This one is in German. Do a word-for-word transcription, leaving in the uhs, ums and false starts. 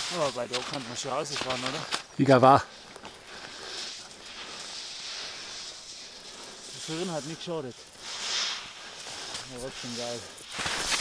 Aber bei da kann man schon rausfahren, oder? Egal war. Das Führen hat nicht geschadet. Ja, das ist schon geil.